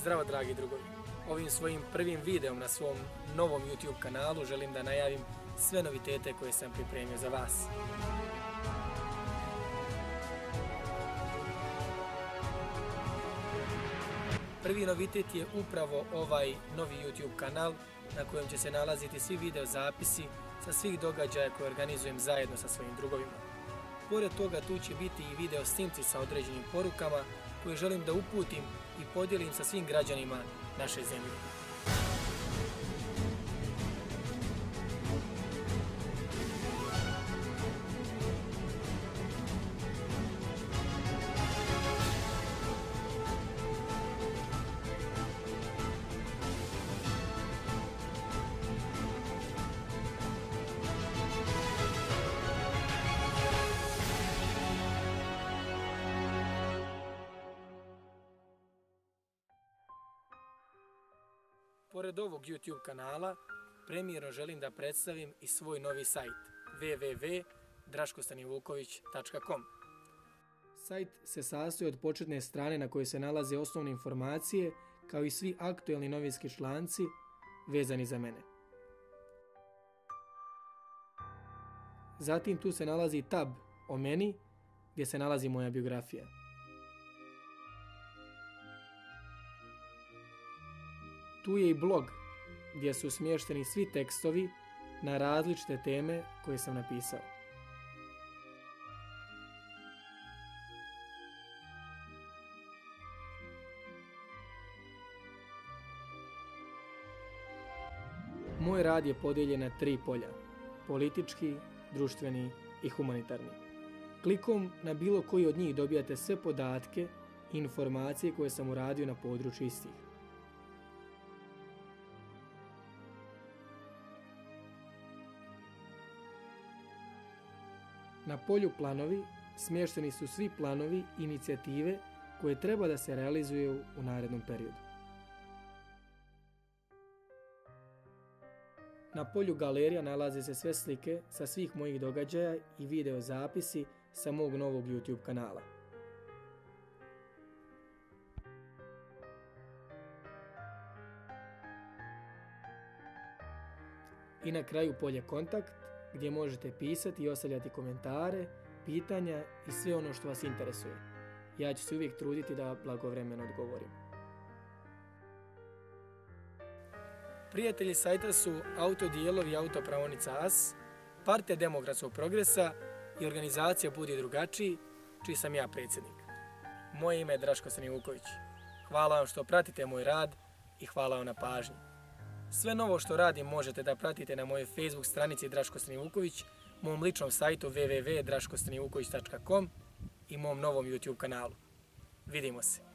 Zdravo dragi drugovi, ovim svojim prvim videom na svom novom YouTube kanalu želim da najavim sve novitete koje sam pripremio za vas. Prvi novitet je upravo ovaj novi YouTube kanal na kojem će se nalaziti svi video zapisi sa svih događaja koje organizujem zajedno sa svojim drugovima. Pored toga tu će biti i video snimci sa određenim porukama koje želim da uputim i podijelim sa svim građanima naše zemlje. Pored ovog YouTube kanala, premijerno želim da predstavim i svoj novi sajt www.draškostanivuković.com. Sajt se sastoji od početne strane na kojoj se nalaze osnovne informacije, kao i svi aktuelni novinski članci vezani za mene. Zatim tu se nalazi tab o meni, gdje se nalazi moja biografija. Tu je i blog, gdje su smješteni svi tekstovi na različite teme koje sam napisao. Moj rad je podijeljen na 3 polja: politički, društveni i humanitarni. Klikom na bilo koji od njih dobijate sve podatke i informacije koje sam uradio na području istih. Na polju planovi smješteni su svi planovi i inicijative koje treba da se realizuju u narednom periodu. Na polju galerija nalaze se sve slike sa svih mojih događaja i video zapisi sa mog novog YouTube kanala. I na kraju polje kontakt, gdje možete pisati i ostavljati komentare, pitanja i sve ono što vas interesuje. Ja ću se uvijek truditi da blagovremeno odgovorim. Prijatelji sajta su Autodijelovi i Autopravnica AS, Partija demokratskog progresa i organizacija Budi drugačiji, čiji sam ja predsjednik. Moje ime je Draško Stanivuković. Hvala vam što pratite moj rad i hvala vam na pažnji. Sve novo što radim možete da pratite na mojoj Facebook stranici Draško Stanivuković, mom ličnom sajtu www.draškostanivuković.com i mom novom YouTube kanalu. Vidimo se!